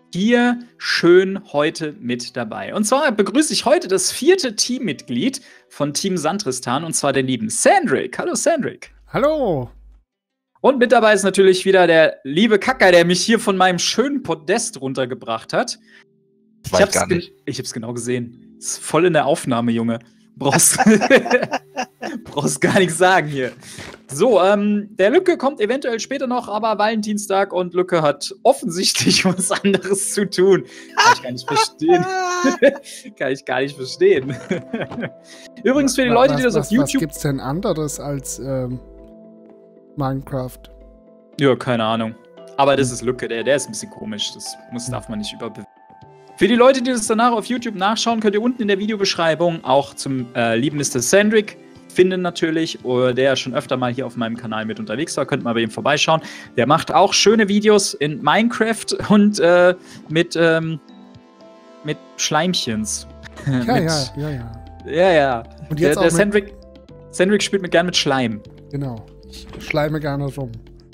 hier schön heute mit dabei. Und zwar begrüße ich heute das 4. Teammitglied von Team Sandristan, und zwar den lieben Sandrick. Hallo Sandrick. Hallo. Und mit dabei ist natürlich wieder der liebe Kacker, der mich hier von meinem schönen Podest runtergebracht hat. Ich hab's genau gesehen. Ist voll in der Aufnahme, Junge. Brauchst gar nichts sagen hier. So, der Lücke kommt eventuell später noch, aber Valentinstag und Lücke hat offensichtlich was anderes zu tun. Kann ich gar nicht verstehen. Kann ich gar nicht verstehen. Übrigens für die Leute, die das auf YouTube... Was gibt's denn anderes als Minecraft? Ja, keine Ahnung. Aber das ist Lücke, der ist ein bisschen komisch. Darf man nicht überbewerten. Für die Leute, die das danach auf YouTube nachschauen, könnt ihr unten in der Videobeschreibung auch zum lieben Mr. Sandrick finden natürlich, der schon öfter mal hier auf meinem Kanal mit unterwegs war. Könnt mal bei ihm vorbeischauen. Der macht auch schöne Videos in Minecraft und mit Schleimchens. Ja. Und jetzt der Sandrick spielt gern mit Schleim. Genau. Ich schleime gerne rum.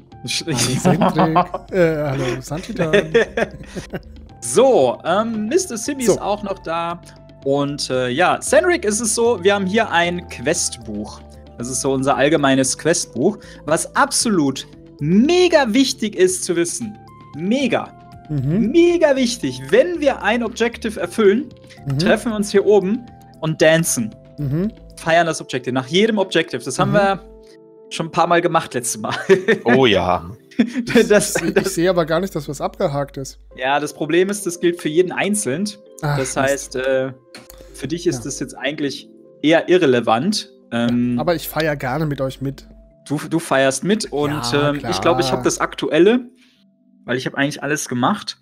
Hallo, Santitan. So, Mr. Simmy ist auch noch da. Und ja, Sandrick ist es so, wir haben hier ein Questbuch. Das ist so unser allgemeines Questbuch, was absolut mega wichtig ist zu wissen. Mega. Mega wichtig. Wenn wir ein Objective erfüllen, treffen wir uns hier oben und dancen. Feiern das Objective. Nach jedem Objective. Das haben wir schon ein paar Mal gemacht letztes Mal. Oh ja. Ich sehe aber gar nicht, dass was abgehakt ist. Ja, das Problem ist, das gilt für jeden einzeln. Das heißt, für dich ist das jetzt eigentlich eher irrelevant. Aber ich feiere gerne mit euch mit. Du feierst mit und ich glaube, ich habe das Aktuelle, weil ich habe eigentlich alles gemacht.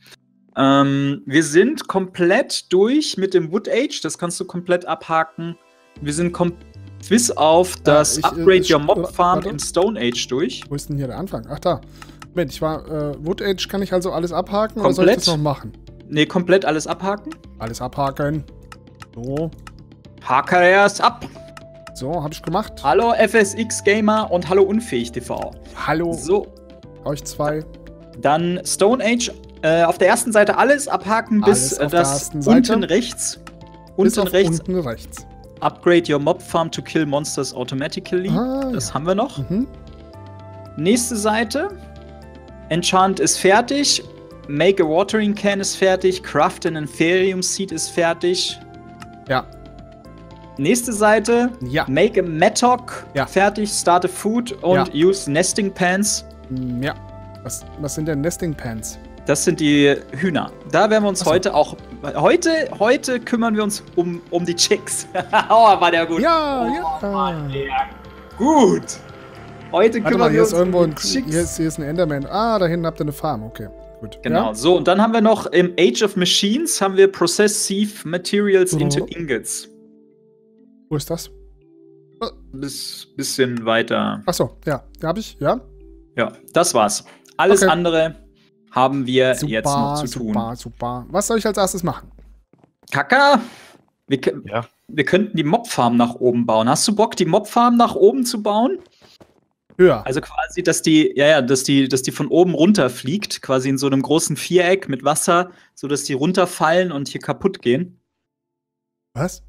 Wir sind komplett durch mit dem Wood Age, das kannst du komplett abhaken. Wir sind bis auf das Upgrade Your Mob Farm in Stone Age durch. Wo ist denn hier der Anfang? Ach da. Moment, ich war Wood Age, kann ich also alles abhaken komplett? Oder soll ich das noch machen? Nee, komplett alles abhaken. Alles abhaken. So. Haker erst ab. So, habe ich gemacht. Hallo FSX Gamer und hallo Unfähig TV. Hallo. So. Euch zwei. Dann Stone Age. Auf der ersten Seite alles abhaken bis das unten rechts. Unten rechts. Upgrade your mob farm to kill monsters automatically. Das haben wir noch. Nächste Seite. Enchant ist fertig. Make a watering can ist fertig. Craft an Aetherium Seed ist fertig. Ja. Nächste Seite. Ja. Make a Mattock fertig. Start a Food und use Nesting Pans. Ja. Was sind denn Nesting Pans? Das sind die Hühner. Da werden wir uns heute auch. Heute kümmern wir uns um die Chicks. Oh, war der gut. Ja. Mann, gut. Heute kümmern wir uns um die Chicks. Hier ist ein Enderman. Da hinten habt ihr eine Farm. Okay, gut. Genau. Ja? So, und dann haben wir noch im Age of Machines haben wir Process Sieve Materials into Ingots. Wo ist das? Bisschen weiter. Achso, ja. Da hab ich, ja. Ja, das war's. Alles andere haben wir jetzt noch zu tun. Super. Was soll ich als erstes machen? Kaka, wir könnten die Mobfarm nach oben bauen. Hast du Bock, die Mobfarm nach oben zu bauen? Höher. Also quasi, dass die von oben runterfliegt, quasi in so einem großen Viereck mit Wasser, sodass die runterfallen und hier kaputt gehen. Was?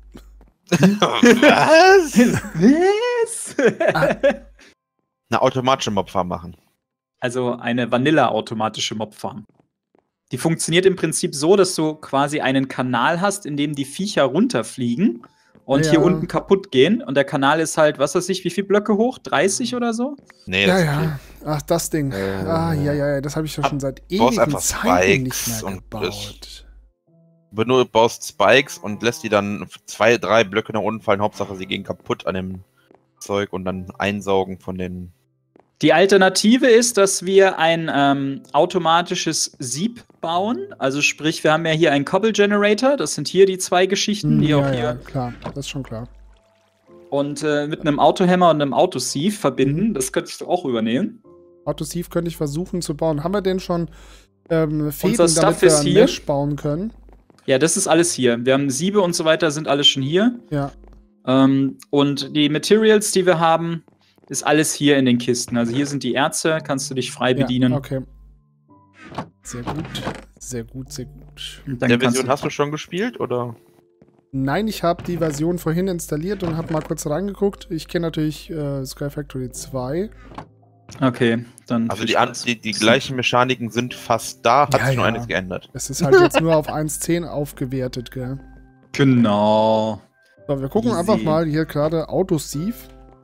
Was? Eine automatische Mobfarm machen. Also eine Vanilla-automatische Mobfarm. Die funktioniert im Prinzip so, dass du quasi einen Kanal hast, in dem die Viecher runterfliegen und hier unten kaputt gehen. Und der Kanal ist halt, was weiß ich, wie viele Blöcke hoch? 30 oder so? Nee, das ist viel. Ach, das Ding. Das habe ich ja schon seit ewigen Zeiten nicht mehr gebaut. Du baust Spikes und lässt die dann 2, 3 Blöcke nach unten fallen. Hauptsache, sie gehen kaputt an dem Zeug und dann einsaugen von den... Die Alternative ist, dass wir ein automatisches Sieb bauen. Also sprich, wir haben ja hier einen Cobble Generator. Das sind hier die zwei Geschichten, die auch hier... Ja, klar. Das ist schon klar. Und mit einem Autohammer und einem Autosieve verbinden. Das könntest du auch übernehmen. Autosieve könnte ich versuchen zu bauen. Haben wir denn schon Fäden, damit wir ein Mesh bauen können? Ja, das ist alles hier. Wir haben Siebe und so weiter, sind alles schon hier. Ja. Und die Materials, die wir haben, ist alles hier in den Kisten. Also hier sind die Erze, kannst du dich frei bedienen. Okay. Sehr gut. Sehr gut, sehr gut. Der Version hast du schon gespielt, oder? Nein, ich habe die Version vorhin installiert und habe mal kurz reingeguckt. Ich kenne natürlich Sky Factory 2. Okay, dann. Also die gleichen Mechaniken sind fast da, hat sich nur eines geändert. Es ist halt jetzt nur auf 1.10 aufgewertet, gell? Genau. So, wir gucken einfach mal hier gerade Autosieve.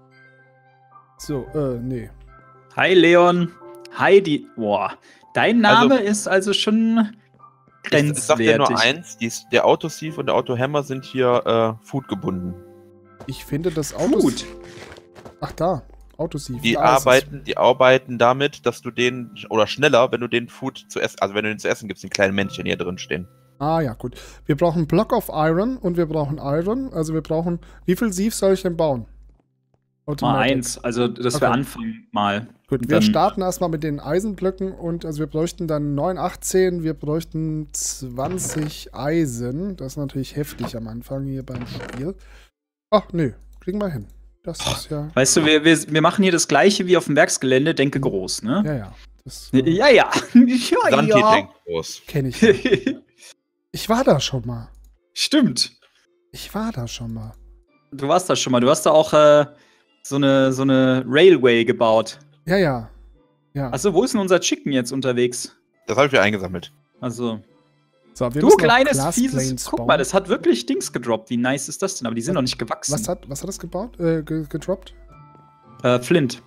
So, nee. Hi Leon. Hi Boah, dein Name ist also schon grenzwertig. Ich sag dir nur eins, der Autosieve und der Autohammer sind hier Food gebunden. Ich finde das Food. Ach da, Autosieve. Die arbeiten damit, dass du den, oder schneller, wenn du den Food zu essen, also wenn du den zu essen gibst, die kleinen Männchen hier drin stehen. Ah ja, gut. Wir brauchen Block of Iron und wir brauchen Iron. Also wir brauchen, wie viel Sieve soll ich denn bauen? Mal 1, also dass wir anfangen mal. Gut, wir starten erstmal mit den Eisenblöcken und also wir bräuchten dann 9, 18, wir bräuchten 20 Eisen. Das ist natürlich heftig am Anfang hier beim Spiel. Ach, nö, kriegen wir hin. Das ist ja... Weißt du, wir machen hier das gleiche wie auf dem Werksgelände, denke groß, ne? Ja, ja. Ja. Santi denkt groß. Kenn ich nicht. Ich war da schon mal. Stimmt. Ich war da schon mal. Du warst da schon mal. Du hast da auch so eine Railway gebaut. Ja. Achso, wo ist denn unser Chicken jetzt unterwegs? Das habe ich wieder eingesammelt. Also. So, du kleines, fieses. Guck mal, das hat wirklich Dings gedroppt. Wie nice ist das denn? Aber die sind noch nicht gewachsen. Was hat das gebaut? Gedroppt? Flint.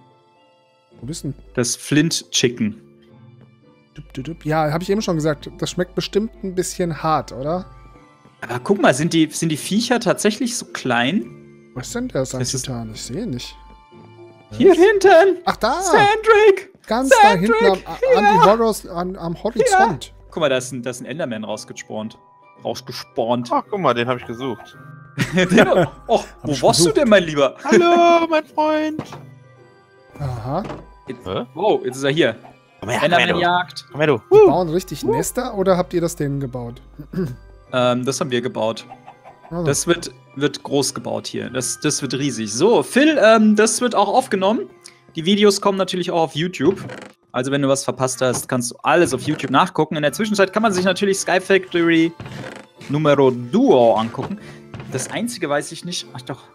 Wo bist du? Das Flint Chicken. Ja, habe ich eben schon gesagt. Das schmeckt bestimmt ein bisschen hart, oder? Aber guck mal, sind die Viecher tatsächlich so klein? Was ist denn das an Titan? Ich sehe nicht. Hier hinten! Ach, da! Sandrick! Ganz da hinten am Horizont. Ja. Guck mal, da ist ein Enderman rausgespawnt. Ach, guck mal, den habe ich gesucht. Oh, wo warst du denn, mein Lieber? Hallo, mein Freund! Aha. Wow, jetzt ist er hier. Enderman-Jagd. Komm her, du. Die bauen richtig Nester oder habt ihr das denen gebaut? Das haben wir gebaut. Also. Das wird groß gebaut hier. Das wird riesig. So, Phil, das wird auch aufgenommen. Die Videos kommen natürlich auch auf YouTube. Also wenn du was verpasst hast, kannst du alles auf YouTube nachgucken. In der Zwischenzeit kann man sich natürlich Sky Factory Numero Duo angucken. Das Einzige weiß ich nicht. Ach doch.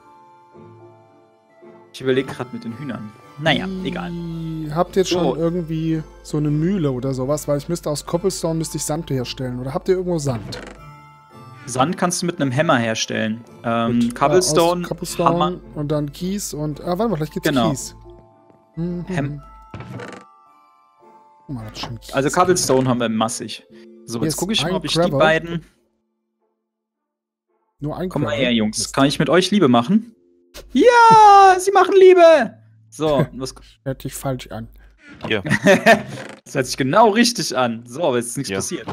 Ich überlege gerade mit den Hühnern. Naja, egal. Habt ihr jetzt schon irgendwie so eine Mühle oder sowas? Weil ich müsste aus Cobblestone Sand herstellen. Oder habt ihr irgendwo Sand? Sand kannst du mit einem Hammer herstellen. Cobblestone, Hammer. Und dann Kies und... warte mal, vielleicht gibt's Kies. Also Cobblestone haben wir massig. So, jetzt gucke ich mal, ob ich die beiden... Nur ein Komm mal her, Jungs. Kann ich mit euch Liebe machen? Ja, sie machen Liebe! So, was... Hört sich falsch an. Ja. Das hört sich genau richtig an. So, aber jetzt ist nichts passiert.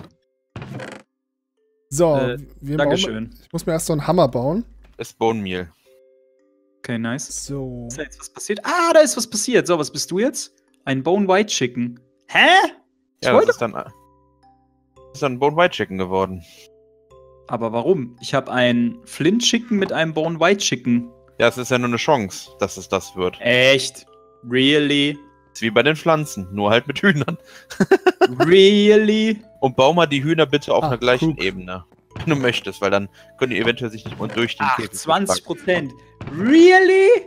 So, Dankeschön. Ich muss mir erst so einen Hammer bauen. Das ist Bone Meal. Okay, nice. So. Ist da jetzt was passiert? Ah, da ist was passiert. So, was bist du jetzt? Ein Bone White Chicken. Hä? Ja, das ist dann ein Bone White Chicken geworden. Aber warum? Ich habe ein Flint Chicken mit einem Bone White Chicken. Ja, es ist ja nur eine Chance, dass es das wird. Echt? Really? Das ist wie bei den Pflanzen, nur halt mit Hühnern. Really? Und bau mal die Hühner bitte auf einer gleichen Ebene. Wenn du möchtest, weil dann können die eventuell sich nicht durch den Käfig 20%. Really?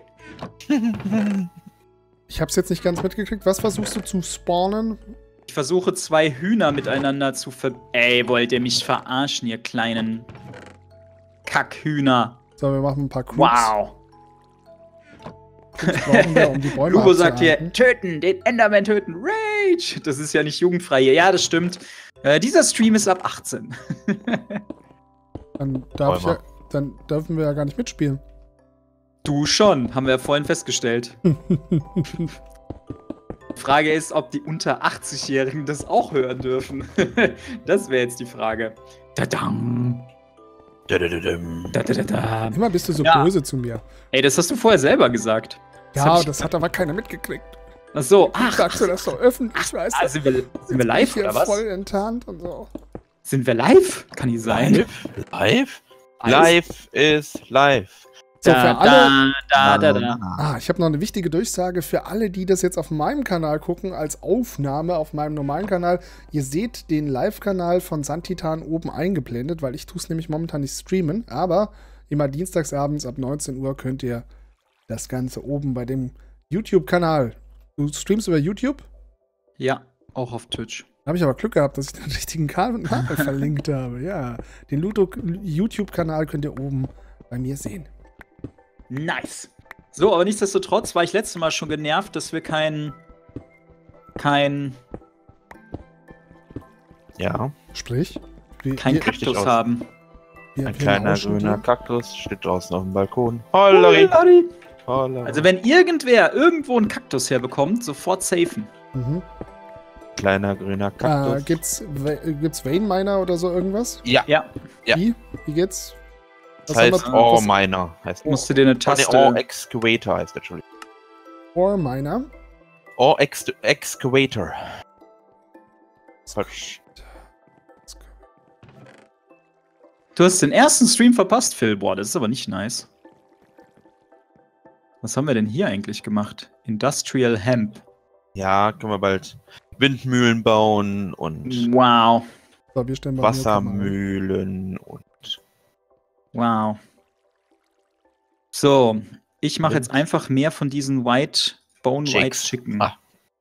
Ich hab's jetzt nicht ganz mitgekriegt. Was versuchst du zu spawnen? Ich versuche 2 Hühner miteinander zu Ey, wollt ihr mich verarschen, ihr kleinen Kackhühner? So, wir machen ein paar Crooks. Wow. Brauchen wir, um die Bäume Lubo sagt hier, töten, den Enderman töten, Rage! Das ist ja nicht jugendfrei hier. Ja, das stimmt. Dieser Stream ist ab 18. Dann dürfen wir ja gar nicht mitspielen. Du schon, haben wir ja vorhin festgestellt. Die Frage ist, ob die unter 80-Jährigen das auch hören dürfen. Das wäre jetzt die Frage. Tadam. Immer bist du so böse zu mir. Ey, das hast du vorher selber gesagt. Ja, das hat aber keiner mitgekriegt. Ach so, sagst du das doch öffentlich, weißt du? Sind wir live oder was? Voll enttarnt und so. Sind wir live? Kann nicht sein. Live? Live ist live. So, für alle. Da. Ah, ich habe noch eine wichtige Durchsage für alle, die das jetzt auf meinem Kanal gucken, als Aufnahme auf meinem normalen Kanal. Ihr seht den Live-Kanal von Santitan oben eingeblendet, weil ich tue es nämlich momentan nicht streamen. Aber immer dienstagsabends ab 19 Uhr könnt ihr das Ganze oben bei dem YouTube-Kanal. Du streamst über YouTube? Ja, auch auf Twitch. Da habe ich aber Glück gehabt, dass ich den richtigen Kanal verlinkt habe. Ja, den Ludo YouTube-Kanal könnt ihr oben bei mir sehen. Nice. So, aber nichtsdestotrotz war ich letztes Mal schon genervt, dass wir kein Ja. Sprich? Kaktus aus. haben. Ein kleiner grüner Kaktus steht draußen auf dem Balkon. Hollari. Hollari. Also wenn irgendwer irgendwo einen Kaktus herbekommt, sofort safen. Mhm. Kleiner grüner Kaktus. Gibt's Vein Miner oder so irgendwas? Ja. Ja. Ja. Wie geht's? Das heißt Ore Miner. Musst du dir eine Taste... Ore Excavator heißt der, Entschuldigung. Ore Miner? Ore Excavator. Falsch. Du hast den ersten Stream verpasst, Phil. Boah, das ist aber nicht nice. Was haben wir denn hier eigentlich gemacht? Industrial Hemp. Ja, können wir bald Windmühlen bauen und Wow. So, wir stellen bei mir Wassermühlen und Wow. So, ich mache jetzt einfach mehr von diesen Bone White Chicks. Chicken. Ah.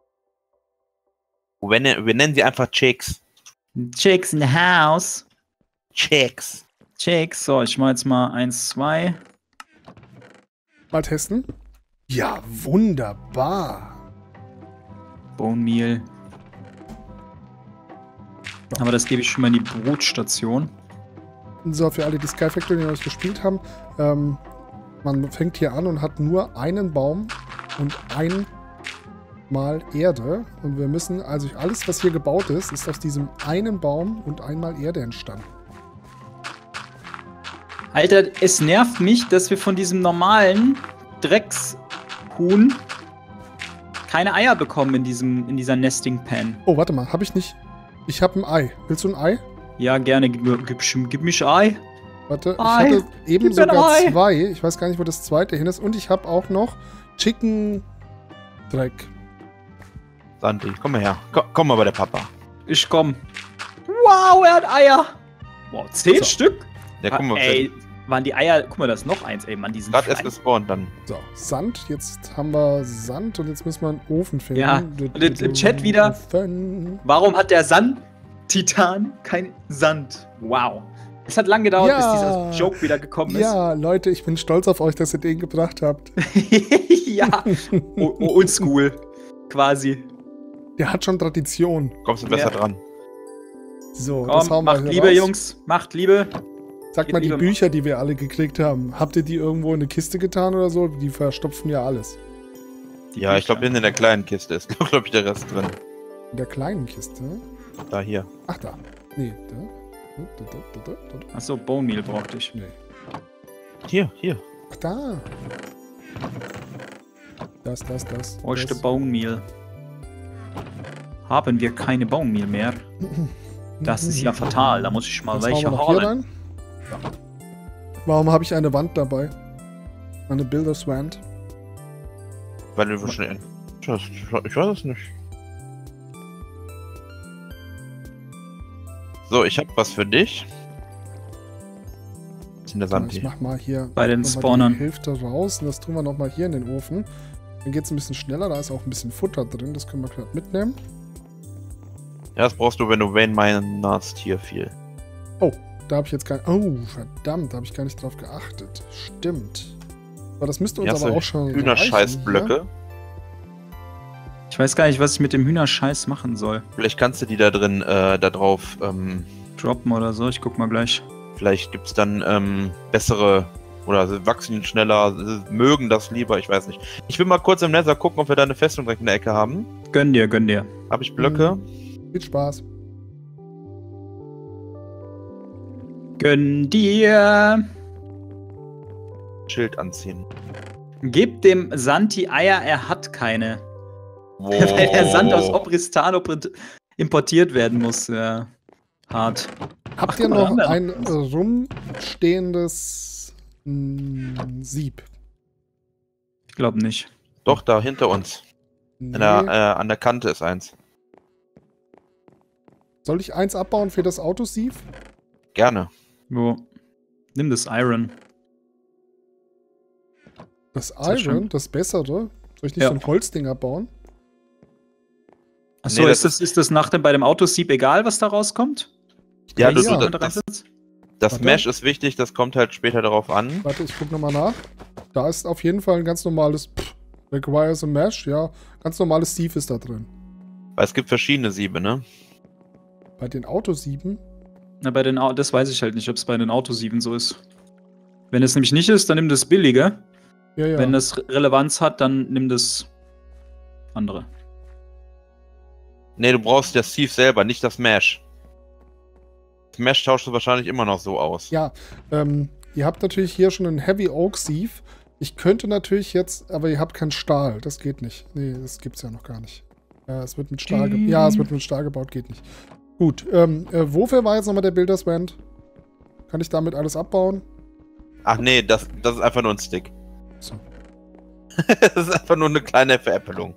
Wir nennen sie einfach Chicks. Chicks in the house. Chicks. Chicks. So, ich mache jetzt mal 1, 2. Mal testen. Ja, wunderbar. Bone Meal. Aber das gebe ich schon mal in die Brutstation. So, für alle, die Sky Factory noch nicht gespielt haben, man fängt hier an und hat nur einen Baum und einmal Erde. Und wir müssen, also alles, was hier gebaut ist, ist aus diesem einen Baum und einmal Erde entstanden. Alter, es nervt mich, dass wir von diesem normalen Dreckshuhn keine Eier bekommen in dieser Nesting Pan. Oh, warte mal, habe ich nicht... Ich habe ein Ei. Willst du ein Ei? Ja, gerne. Gib mich Ei. Warte, Ei. ich hatte eben Gib mir ein sogar Ei. 2. Ich weiß gar nicht, wo das zweite hin ist. Und ich habe auch noch Chicken Dreck. Santi, komm mal her. Komm mal bei der Papa. Ich komm. Wow, er hat Eier. Wow, 10 So. Stück? Ja, guck mal, Ey, waren die Eier... Guck mal, da ist noch eins. Ey, Mann, die sind gerade erst klein. gespawnt dann. So, Sand. Jetzt haben wir Sand und jetzt müssen wir einen Ofen finden. Ja, und im Chat wieder- Ofen. Warum hat der Sand-Titan kein Sand? Wow. Es hat lang gedauert, Ja. bis dieser Joke wieder gekommen ist. Ja, Leute, ich bin stolz auf euch, dass ihr den gebracht habt. Ja. Oldschool. Quasi. Der hat schon Tradition. Kommst du besser Ja. dran. So, das Komm, hauen wir macht hier Liebe, raus. Jungs. Macht Liebe. Sagt mal, die Liebe Bücher, die wir alle gekriegt haben, habt ihr die irgendwo in eine Kiste getan oder so? Die verstopfen ja alles. Ja, ich glaube, in der kleinen Kiste ist, glaube ich, der Rest drin. In der kleinen Kiste? Da, hier. Ach, da. Nee, da. Achso, Bone Meal brauchte ich. Nee. Hier. Ach, da. Das. Bräuchte das. Bone Meal. Haben wir keine Bone Meal mehr? Das ist ja fatal. Da muss ich mal Das hauen welche wir noch hier holen. rein. Ja. Warum habe ich eine Wand dabei? Eine Builderswand. Weil du schnell. Ich weiß es nicht. So, ich habe was für dich. Was ist denn der Ja, Santi? ich mach mal hier Bei den noch mal Spawnern. die Hälfte raus und das tun wir nochmal hier in den Ofen. Dann geht es ein bisschen schneller, da ist auch ein bisschen Futter drin, das können wir gerade mitnehmen. Ja, das brauchst du, wenn du Vein minerst hier viel. Oh, da habe ich jetzt gar nicht... Oh, verdammt, da habe ich gar nicht drauf geachtet. Stimmt. Aber das müsste uns Hier hast aber du auch schon Hühnerscheißblöcke. Ich weiß gar nicht, was ich mit dem Hühnerscheiß machen soll. Vielleicht kannst du die da drin, da drauf, Droppen oder so. Ich guck mal gleich. vielleicht gibt's dann, bessere, oder sie wachsen schneller, sie mögen das lieber, ich weiß nicht. Ich will mal kurz im Nether gucken, ob wir da eine Festung direkt in der Ecke haben. Gönn dir, gönn dir. Habe ich Blöcke? Viel Spaß. Gönn dir. Schild anziehen. Gib dem Santi Eier, er hat keine. Wow. Weil der Sand aus Obristano importiert werden muss. Ja. Hart. Habt Ach, ihr guck mal, noch da ein rumstehendes Sieb. Ich glaube nicht. Doch, da hinter uns. Nee. An der Kante ist eins. Soll ich eins abbauen für das Autosieb? Gerne. Wo? Nimm das Iron. Das Ist das Iron, schon? das Bessere? Soll ich nicht Ja. so ein Holzding abbauen? Achso, Nee, ist das nach dem bei dem Autosieb egal, was da rauskommt? Ja, Ja, ja. das Warte. Mesh ist wichtig, das kommt halt später darauf an. Warte, ich guck nochmal nach. Da ist auf jeden Fall ein ganz normales Requires a Mesh, ja. Ganz normales Sieve ist da drin. Weil es gibt verschiedene Siebe, ne? Bei den Autosieben? Na, das weiß ich halt nicht, ob es bei den Autosieven so ist. Wenn es nämlich nicht ist, dann nimm das billige. Ja, ja. Wenn das Relevanz hat, dann nimm das andere. Ne, du brauchst das Sieve selber, nicht das Mesh. Das Mesh tauschst du wahrscheinlich immer noch so aus. Ja, ihr habt natürlich hier schon einen Heavy Oak Sieve. Ich könnte natürlich jetzt, aber ihr habt keinen Stahl. Das geht nicht. Nee, das gibt's ja noch gar nicht. Es wird mit Stahl es wird mit Stahl gebaut, geht nicht. Gut, wofür war jetzt nochmal der Builders Wand? Kann ich damit alles abbauen? Ach nee, das ist einfach nur ein Stick. So. Das ist einfach nur eine kleine Veräppelung.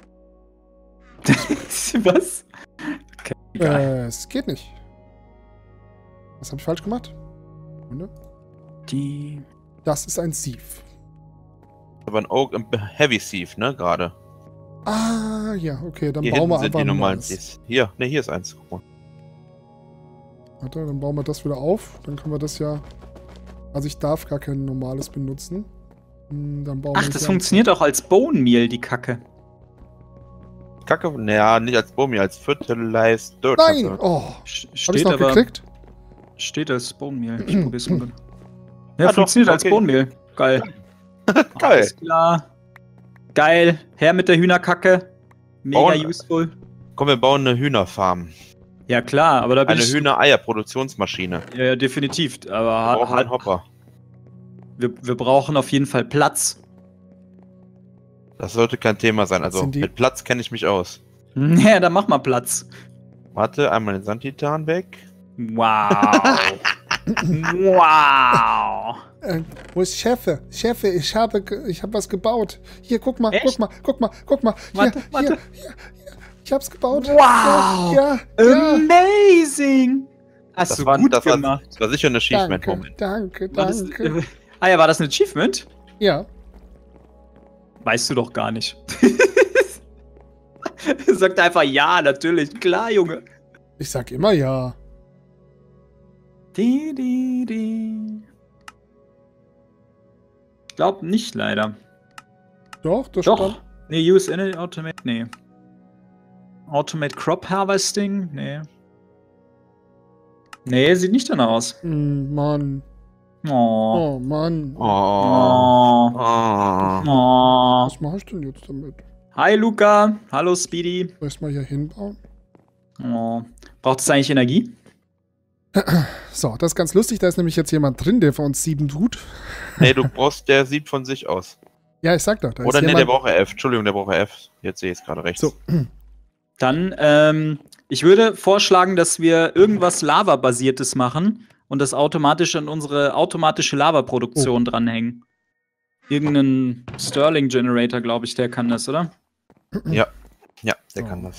Was? Okay, egal. Es geht nicht. Was habe ich falsch gemacht? Sekunde. Die. Das ist ein Sieve. Aber ein Oak Heavy Sieve, ne, gerade. Ah, ja, okay, dann Hier bauen hinten wir sind einfach die ein normalen normales. Sieves. Hier ist eins. Guck mal. Warte, dann bauen wir das wieder auf. Dann können wir das ja... Also ich darf gar kein normales benutzen. Dann bauen Ach, wir das hier funktioniert auch als Bone Meal, die Kacke. Kacke, naja, nicht als Bumi, als Fertilized Dirt. Nein! kannst du- Oh, hab ich's Steht noch aber. gekriegt? Steht als Bone Meal. Ich probier's mal. Ja, Ah, funktioniert doch, als okay. Bone Meal. Geil. Geil. Alles klar. Geil. Her mit der Hühnerkacke. Mega Bauen- useful. Komm, wir bauen eine Hühnerfarm. Ja, klar, aber da bin Eine ich. Hühnereier-Produktionsmaschine. Ja, definitiv. Wir Aber brauchen einen Hopper. wir brauchen auf jeden Fall Platz. Das sollte kein Thema sein. Was Also sind die? mit Platz kenne ich mich aus. Ja, dann mach mal Platz. Warte, einmal den Sandtitan weg. Wow. Wow. Wo ist Chefe? Chefe, ich habe was gebaut. Hier, guck mal, Echt? guck mal. Hier, Warte. Hier. Ich hab's gebaut. Wow. Ja. Amazing. Hast du gut gemacht. Das war sicher ein Achievement. Danke, Moment. danke, War das, danke. ja, war das ein Achievement? Ja. Weißt du doch gar nicht. Sagt einfach ja, natürlich. Klar, Junge. Ich sag immer ja. Ich glaub nicht, leider. Doch, das Doch. stand. Nee, Use Energy Automate, nee. Automate Crop Harvesting, nee. Nee, sieht nicht danach aus. Mann. Oh. Oh, Mann. Oh. Oh. Oh. Oh. Was mache ich denn jetzt damit? Hi, Luca. Hallo, Speedy. Soll ich mal hier hinbauen? Oh. Braucht es eigentlich Energie? So, das ist ganz lustig. Da ist nämlich jetzt jemand drin, der für uns 7 tut. Nee, der sieht von sich aus. Ja, ich sag doch. Da Oder ist nee, jemand. der braucht F. Entschuldigung, der braucht F. Jetzt sehe ich es gerade rechts. So, Dann, ich würde vorschlagen, dass wir irgendwas Lava-basiertes machen und das automatisch an unsere automatische Lava-Produktion dranhängen. Irgendeinen Stirling-Generator, glaube ich, der kann das, oder? Ja, der So. kann das.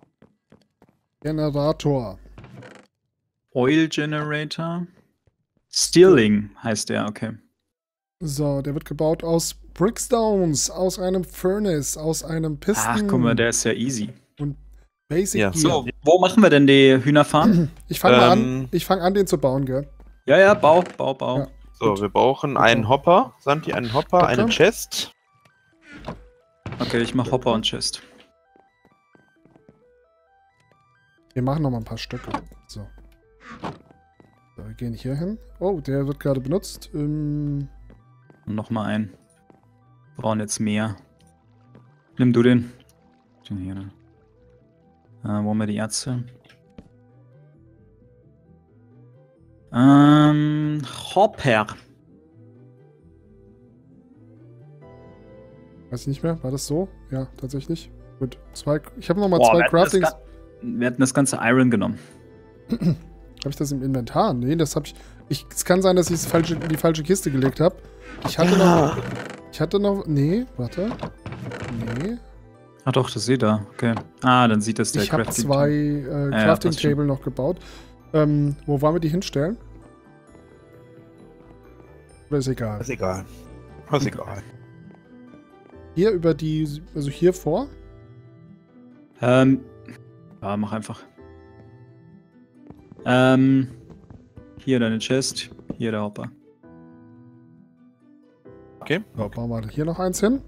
Generator. Oil Generator. Stirling heißt der, okay. So, der wird gebaut aus Brickstones, aus einem Furnace, aus einem Piston. Ach, guck mal, der ist ja easy. Basic Ja. Gear. So, wo machen wir denn die Hühnerfarm? Ich fange mal an. Ich fange an, den zu bauen, gell? Ja, bau. Ja. So, Gut. wir brauchen einen Hopper. Santi, einen Hopper, Hopper. eine Chest. Okay, ich mach Hopper und Chest. Wir machen noch mal ein paar Stöcke. So. So, wir gehen hier hin. Oh, der wird gerade benutzt. Und noch mal einen. Wir brauchen jetzt mehr. Nimm du den. Den hier, ne? Wo haben wir die Ärzte? Hopper. Weiß ich nicht mehr. War das so? Ja, tatsächlich. Gut. Ich habe noch mal Boah, zwei Craftings. wir hatten das ganze Iron genommen. Habe ich das im Inventar? Nee, das habe ich. Es kann sein, dass ich es in die falsche Kiste gelegt habe. Ich hatte noch. Nee, warte. Nee. Ah doch, das seht ihr. Okay. Ah, dann sieht das der Ich habe zwei Crafting Table noch gebaut. Wo wollen wir die hinstellen? Oder ist egal? Ist egal. Ist egal. Hier über die. Also hier vor? Ja, mach einfach. Hier deine Chest, hier der Hopper. Okay. So, bauen wir hier noch eins hin.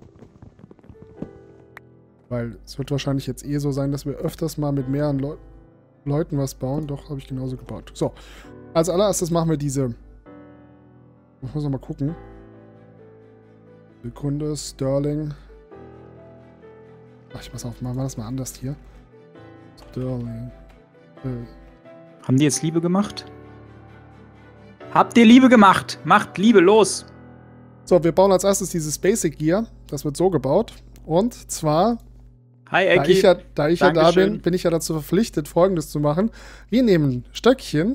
Weil es wird wahrscheinlich jetzt eh so sein, dass wir öfters mal mit mehreren Leuten was bauen. Doch, habe ich genauso gebaut. So, als allererstes machen wir diese. Ich muss noch mal gucken. Sekunde, Sterling. Ach, ich pass auf, machen wir das mal anders hier. Sterling. Haben die jetzt Liebe gemacht? Habt ihr Liebe gemacht? Macht Liebe, los! So, wir bauen als erstes dieses Basic Gear. Das wird so gebaut. Und zwar, Hi, Ecki. da ich ja da bin, bin ich ja dazu verpflichtet, Folgendes zu machen. Wir nehmen Stöckchen,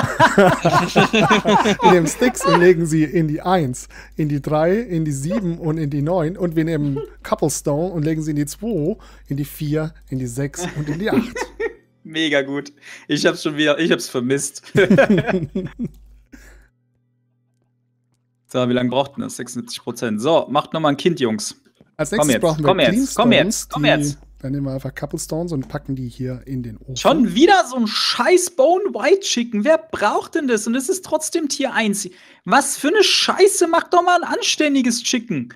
wir nehmen Sticks und legen sie in die 1, in die 3, in die 7 und in die 9. Und wir nehmen Cobblestone und legen sie in die 2, in die 4, in die 6 und in die 8. Mega gut. Ich hab's vermisst. So, wie lange braucht denn das? 76%. So, macht nochmal ein Kind, Jungs. Als nächstes brauchen wir Komm jetzt. Dann nehmen wir einfach Cobblestones und packen die hier in den Ofen. Schon wieder so ein scheiß Bone White Chicken. Wer braucht denn das? Und es ist trotzdem Tier 1. Was für eine Scheiße. Mach doch mal ein anständiges Chicken.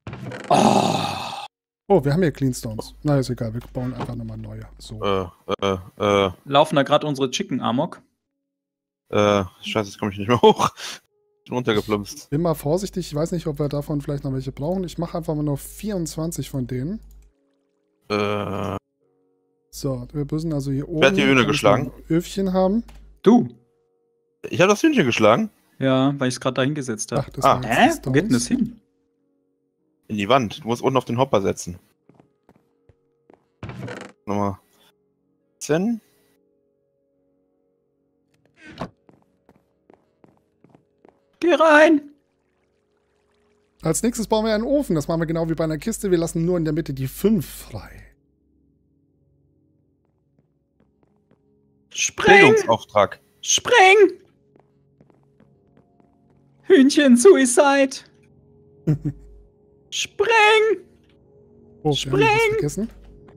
Oh, wir haben hier Cleanstones. Na, ist egal. Wir bauen einfach nochmal neue. So. Laufen da gerade unsere Chicken Amok? Scheiße, jetzt komme ich nicht mehr hoch. Bin runtergeplumpst. Bin mal vorsichtig. Ich weiß nicht, ob wir davon vielleicht noch welche brauchen. Ich mache einfach mal nur 24 von denen. So, wir müssen also hier oben. Wer hat die Hühner geschlagen? Ein Öfchen haben. Du. Ich habe das Hühnchen geschlagen. Ja, weil ich es gerade da hingesetzt habe. Ach, das war jetzt die Wo geht denn Stones. das hin? In die Wand. Du musst unten auf den Hopper setzen. Nochmal. 10. Geh rein! Als nächstes bauen wir einen Ofen. Das machen wir genau wie bei einer Kiste. Wir lassen nur in der Mitte die 5 frei. Spring! Bildungsauftrag. Spring! Hühnchen, Suicide! Spring! Oh, Spring! wir haben was vergessen.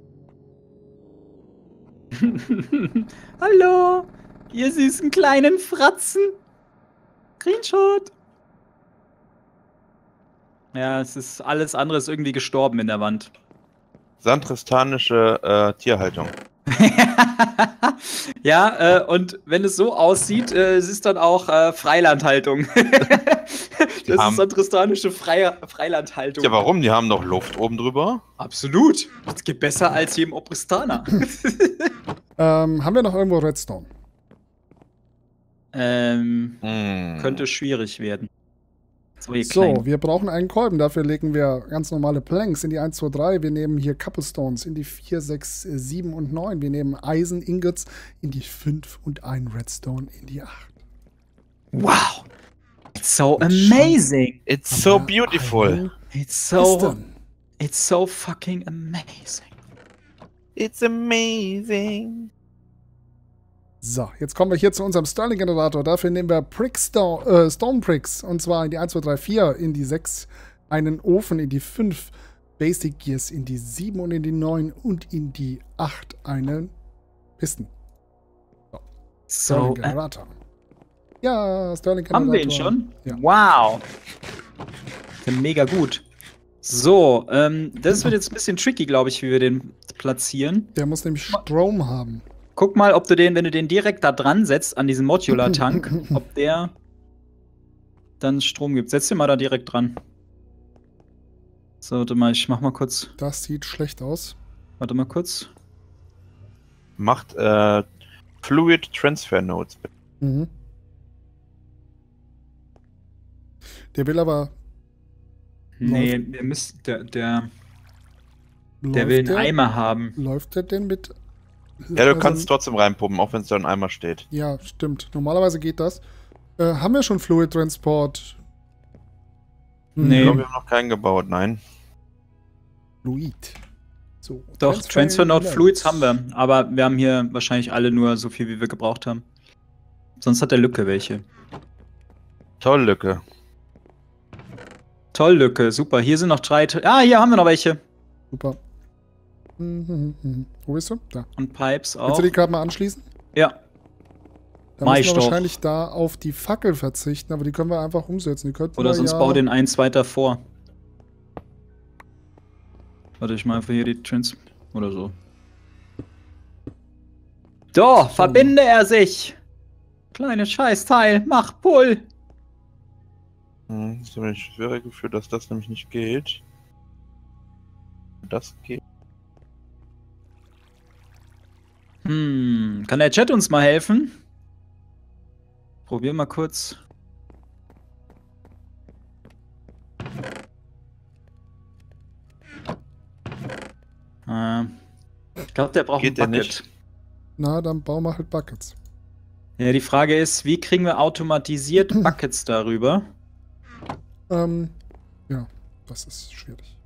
Hallo, ihr süßen kleinen Fratzen. Screenshot. Ja, es ist alles andere ist irgendwie gestorben in der Wand. Santristanische Tierhaltung. Ja, und wenn es so aussieht, es ist dann auch Freilandhaltung. Das ist santristanische Freilandhaltung. Ja, warum? Die haben doch Luft oben drüber. Absolut. Das geht besser als hier im Obristana. Haben wir noch irgendwo Redstone? Könnte schwierig werden. So, wir brauchen einen Kolben. Dafür legen wir ganz normale Planks in die 1, 2, 3. Wir nehmen hier Cobblestones in die 4, 6, 7 und 9. Wir nehmen Eisen-Ingots in die 5 und einen Redstone in die 8. Wow. It's so amazing. It's so beautiful. It's so fucking amazing. It's amazing. So, jetzt kommen wir hier zu unserem Sterling-Generator. Dafür nehmen wir Stone Bricks. Und zwar in die 1, 2, 3, 4, in die 6, einen Ofen in die 5, Basic Gears in die 7 und in die 9 und in die 8 einen Pisten. So, Sterling-Generator. Ja, Sterling-Generator. Haben wir ihn schon? Ja. Wow. Mega gut. So, das wird jetzt ein bisschen tricky, glaube ich, wie wir den platzieren. Der muss nämlich Strom haben. Guck mal, ob du den, wenn du den direkt da dran setzt, an diesen Modular-Tank, ob der dann Strom gibt. Setz den mal da direkt dran. So, warte mal, ich mach mal kurz. Das sieht schlecht aus. Warte mal kurz. Macht Fluid Transfer Nodes. Mhm. Der will aber. Nee, der will einen Eimer haben. Läuft der denn mit Ja, du kannst trotzdem reinpumpen, auch wenn es da in Eimer steht. Ja, stimmt. Normalerweise geht das. Haben wir schon Fluid Transport? Nee. Ich glaube, wir haben noch keinen gebaut, nein. Fluid. So, Doch, Transfer Node Fluids haben wir. Aber wir haben hier wahrscheinlich alle nur so viel, wie wir gebraucht haben. Sonst hat der Lücke welche. Toll, Lücke. Toll, Lücke. Super. Hier sind noch 3. Ah, hier haben wir noch welche. Super. Wo bist du? Da. Und Pipes auch. Willst du die gerade mal anschließen? Ja. Da müssen wir wahrscheinlich da auf die Fackel verzichten, aber die können wir einfach umsetzen. Die könnten oder sonst ja bau den eins weiter vor. Warte, ich mal einfach hier die Trans... Oder so. So, verbinde er sich! Kleines Scheißteil, mach Pull! Ich habe ein schweres Gefühl, dass das nämlich nicht geht. Das geht. Kann der Chat uns mal helfen? Probier mal kurz. Ich glaube, der braucht Geht ein Bucket. nicht? Na, dann bauen wir halt Buckets. Ja, die Frage ist, wie kriegen wir automatisiert Buckets darüber? Ja, das ist schwierig.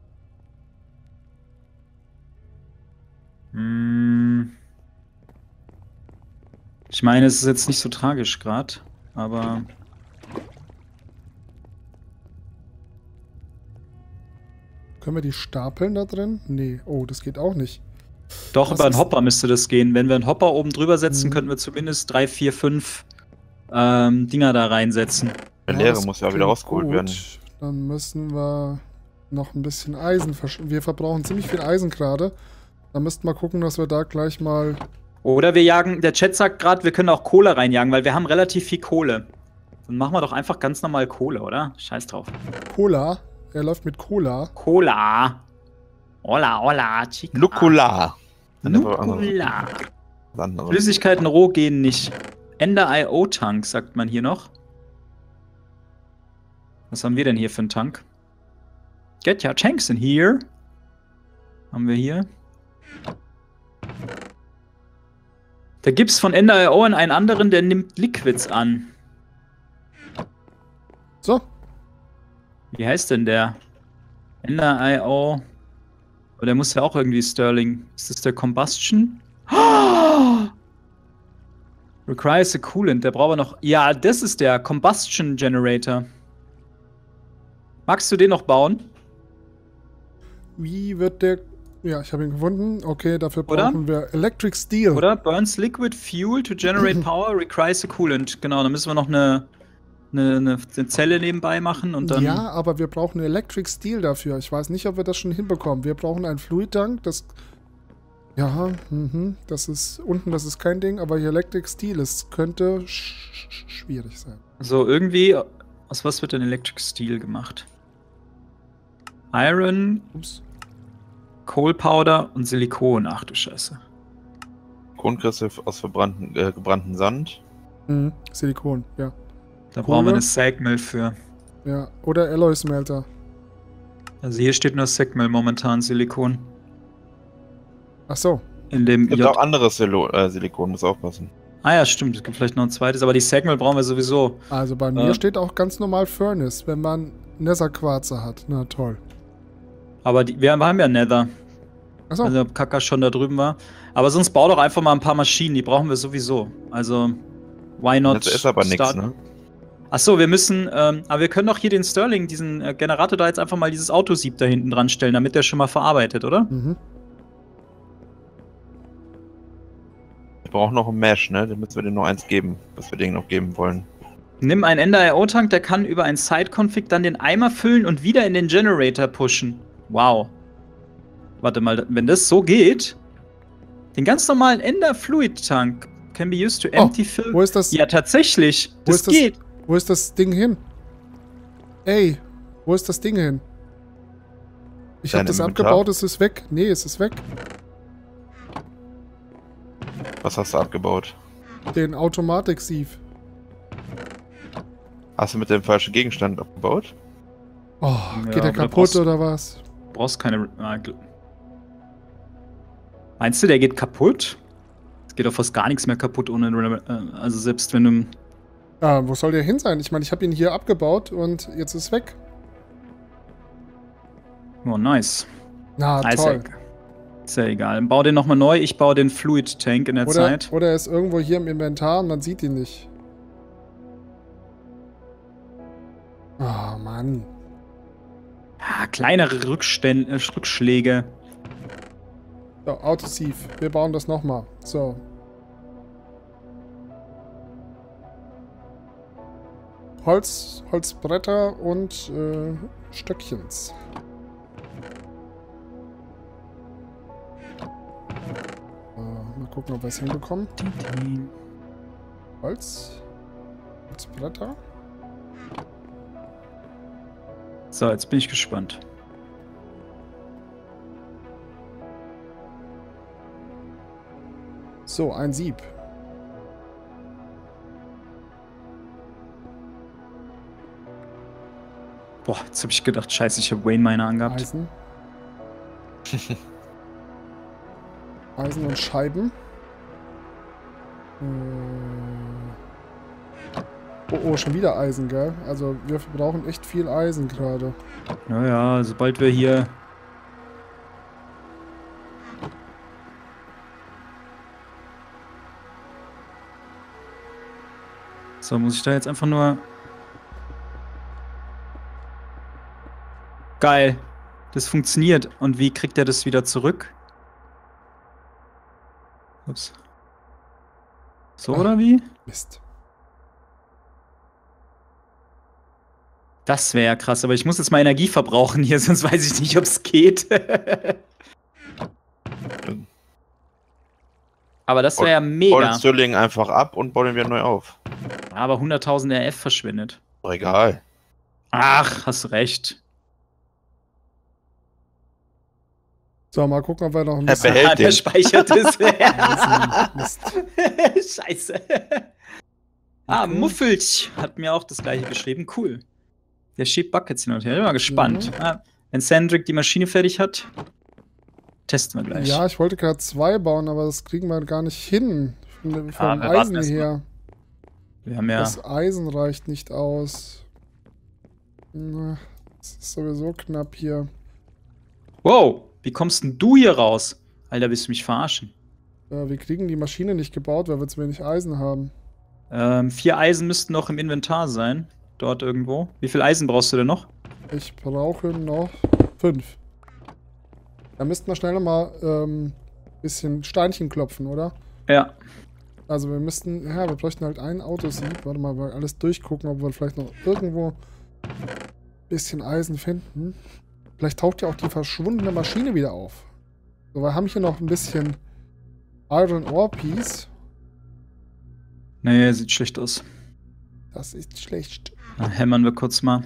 Ich meine, es ist jetzt nicht so tragisch gerade, aber... Können wir die stapeln da drin? Nee. Oh, das geht auch nicht. Doch, Das über einen ist- Hopper müsste das gehen. Wenn wir einen Hopper oben drüber setzen, könnten wir zumindest 3, 4, 5 Dinger da reinsetzen. Der Ja, Leere das muss ja wieder klingt rausgeholt gut. werden. Dann müssen wir noch ein bisschen Eisen Wir verbrauchen ziemlich viel Eisen gerade. Da müssten wir gucken, dass wir da gleich mal... Oder wir jagen, der Chat sagt gerade, wir können auch Kohle reinjagen, weil wir haben relativ viel Kohle. Dann machen wir doch einfach ganz normal Kohle, oder? Scheiß drauf. Cola. Er läuft mit Cola. Cola. Hola, hola, chica. Nukular. Nukular. Andere. Flüssigkeiten roh gehen nicht. Ender IO Tank, sagt man hier noch. Was haben wir denn hier für einen Tank? Get your tanks in here. Haben wir hier. Da gibt's von Ender IO einen anderen, der nimmt Liquids an. So. Wie heißt denn der? Ender IO. Aber der muss ja auch irgendwie Sterling. Ist das der Combustion? Requires a coolant. Der braucht aber noch. Ja, das ist der Combustion Generator. Magst du den noch bauen? Wie wird der... Ja, ich habe ihn gefunden. Okay, dafür Oder? brauchen wir Electric Steel. Oder? Burns liquid fuel to generate power, requires a coolant. Genau, dann müssen wir noch eine Zelle nebenbei machen und dann. Ja, aber wir brauchen Electric Steel dafür. Ich weiß nicht, ob wir das schon hinbekommen. Wir brauchen einen Fluid-Tank, das... Ja, das ist... Unten, das ist kein Ding, aber hier Electric Steel, es könnte schwierig sein. So, irgendwie. Aus was wird denn Electric Steel gemacht? Iron, Ups. Coal Powder und Silikon. Ach du Scheiße. Grundrisse aus gebrannten Sand. Silikon, ja. Da Kohle? brauchen wir eine Sagmill für. Ja, oder Alloy Smelter. Also hier steht nur Sagmill momentan, Silikon. Ach so. In dem Es gibt auch anderes Silikon, muss aufpassen. Ah ja, stimmt. Es gibt vielleicht noch ein zweites, aber die Sagmill brauchen wir sowieso. Also bei mir steht auch ganz normal Furnace, wenn man Nether-Quarze hat. Na toll. Aber wir haben ja Nether. Achso. Also ob Kaka schon da drüben war. Aber sonst bau doch einfach mal ein paar Maschinen, die brauchen wir sowieso. Also, why not? Das ist aber nichts, ne? Achso, wir müssen, aber wir können doch hier den Sterling, diesen Generator da jetzt einfach mal dieses Autosieb da hinten dran stellen, damit der schon mal verarbeitet, oder? Mhm. Wir brauchen noch ein Mesh, ne? Dann müssen wir dem noch eins geben, was wir denen noch geben wollen. Nimm einen Ender IO Tank, der kann über ein Side-Config dann den Eimer füllen und wieder in den Generator pushen. Wow. Warte mal, wenn das so geht, den ganz normalen Ender Fluid Tank can be used to empty fill. Wo ist das? Ja, tatsächlich. Wo Das ist das? geht. Wo ist das Ding hin? Ey, wo ist das Ding hin? Ich habe Dein das Inventar? abgebaut, es ist weg. Nee, es ist weg. Was hast du abgebaut? Den Automatik-Sieve. Hast du mit dem falschen Gegenstand abgebaut? Oh, Ja, geht der aber kaputt oder was? Du brauchst keine. Meinst du, der geht kaputt? Geht doch fast gar nichts mehr kaputt ohne, also selbst wenn du... Ah, wo soll der hin sein? Ich meine, ich habe ihn hier abgebaut und jetzt ist weg. Oh, nice. Na, toll. Ist ja egal. Bau den nochmal neu, ich baue den Fluid Tank in der Zeit. Oder er ist irgendwo hier im Inventar und man sieht ihn nicht. Oh, Mann. Ja, kleinere Rückschläge. So, Autosieve. Wir bauen das nochmal. So. Holzbretter und Stöckchens. Mal gucken, ob wir es hinbekommen. Holzbretter. So, jetzt bin ich gespannt. So, ein Sieb. Boah, jetzt habe ich gedacht, scheiße, ich habe Wayne Miner angehabt. Eisen. Eisen und Scheiben. Oh, schon wieder Eisen, gell? Also wir verbrauchen echt viel Eisen gerade. Naja, sobald wir hier... So, muss ich da jetzt einfach nur... Geil. Das funktioniert. Und wie kriegt er das wieder zurück? Ups. So oder wie? Mist. Das wäre ja krass, aber ich muss jetzt mal Energie verbrauchen hier, sonst weiß ich nicht, ob es geht. Aber das wäre ja mega. Bau den Stirling einfach ab und bau den wieder neu auf. Aber 100.000 RF verschwindet. Doch egal. Ach, hast recht. So, mal gucken, ob wir noch ein Er bisschen... behält der den. speichert es. Mist. Scheiße. Ah, Muffelch hat mir auch das gleiche geschrieben. Cool. Der schiebt Buckets hin und her. Ich bin mal gespannt. Ah, wenn Sandrick die Maschine fertig hat, testen wir gleich. Ja, ich wollte gerade 2 bauen, aber das kriegen wir gar nicht hin. Vom wir warten Eisen erst her. Wir haben ja... Das Eisen reicht nicht aus. Na, das ist sowieso knapp hier. Wow, wie kommst denn du hier raus? Alter, willst du mich verarschen? Wir kriegen die Maschine nicht gebaut, weil wir zu wenig Eisen haben. 4 Eisen müssten noch im Inventar sein. Dort irgendwo. Wie viel Eisen brauchst du denn noch? Ich brauche noch 5. Da müssten wir schnell mal bisschen Steinchen klopfen, oder? Ja. Also wir müssten, ja, wir bräuchten halt einen Autosieb. Warte mal, wir alles durchgucken, ob wir vielleicht noch irgendwo ein bisschen Eisen finden. Vielleicht taucht ja auch die verschwundene Maschine wieder auf. So, wir haben hier noch ein bisschen Iron Ore Piece. Nee, sieht schlecht aus. Das ist schlecht. Dann hämmern wir kurz mal.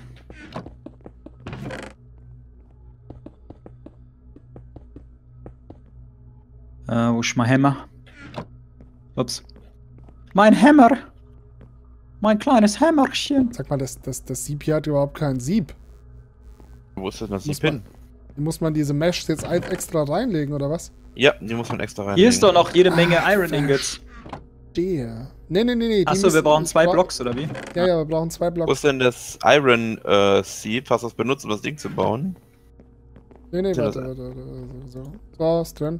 Wo ist mein Hammer? Ups. Mein Hammer! Mein kleines Hämmerchen! Sag mal, das Sieb hier hat überhaupt kein Sieb. Wo ist denn das Muss Sieb hin? Muss man diese Mesh jetzt extra reinlegen, oder was? Ja, die muss man extra rein. Hier ist doch noch jede Menge Iron Ingots. Der. Nee. Achso, wir brauchen 2 Blocks, oder wie? Ja, wir brauchen 2 Blocks. Wo ist denn das Iron Sieb? Hast du das benutzt, um das Ding zu bauen? Nee, warte. So, ist drin.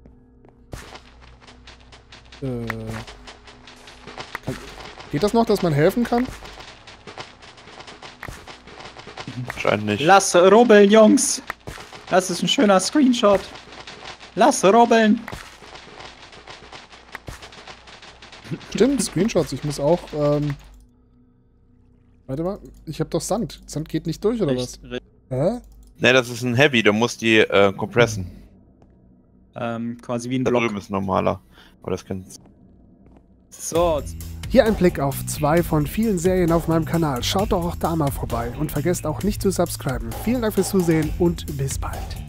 Geht das noch, dass man helfen kann? Wahrscheinlich nicht. Lass rubbeln, Jungs! Das ist ein schöner Screenshot. Lass rubbeln! Stimmt, Screenshots. Ich muss auch, warte mal, ich habe doch Sand. Sand geht nicht durch, oder was? Hä? Ne, das ist ein Heavy, du musst die kompressen. Quasi wie ein Da Block. drüben ist normaler. Aber das kannst So, Hier ein Blick auf 2 von vielen Serien auf meinem Kanal. Schaut doch auch da mal vorbei und vergesst auch nicht zu subscriben. Vielen Dank fürs Zusehen und bis bald.